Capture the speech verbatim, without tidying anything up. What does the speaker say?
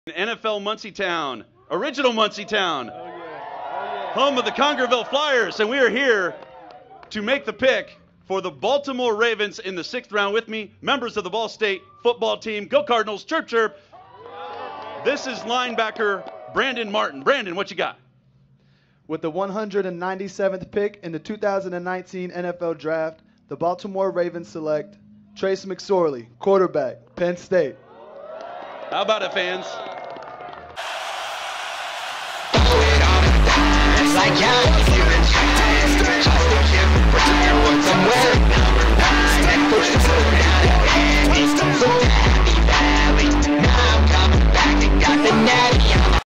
N F L Muncie Town, original Muncie Town, Oh, yeah. Oh, yeah. home of the Congerville Flyers, and we are here to make the pick for the Baltimore Ravens in the sixth round. With me, members of the Ball State football team. Go Cardinals, chirp chirp. This is linebacker Brandon Martin. Brandon, what you got? With the one hundred ninety-seventh pick in the two thousand nineteen N F L Draft, the Baltimore Ravens select Trace McSorley, quarterback, Penn State. How about it, fans? It's like, yeah,